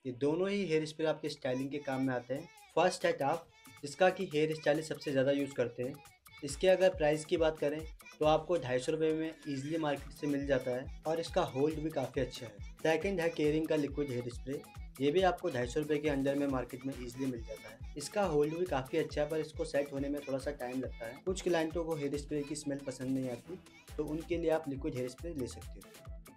ये दोनों ही हेयर स्प्रे आपके स्टाइलिंग के काम में आते हैं। फर्स्ट है टॉप, जिसका कि हेयर स्टाइलिस्ट सबसे ज़्यादा यूज़ करते हैं। इसके अगर प्राइस की बात करें तो आपको 250 रुपये में ईजिली मार्केट से मिल जाता है और इसका होल्ड भी काफ़ी अच्छा है। सेकंड है केयरिंग का लिक्विड हेयर स्प्रे। ये भी आपको 250 रुपये के अंदर में मार्केट में ईजिली मिल जाता है। इसका होल्ड भी काफ़ी अच्छा है, पर इसको सेट होने में थोड़ा सा टाइम लगता है। कुछ क्लाइंटों को हेयर स्प्रे की स्मेल पसंद नहीं आती, तो उनके लिए आप लिक्विड हेयर स्प्रे ले सकते हो।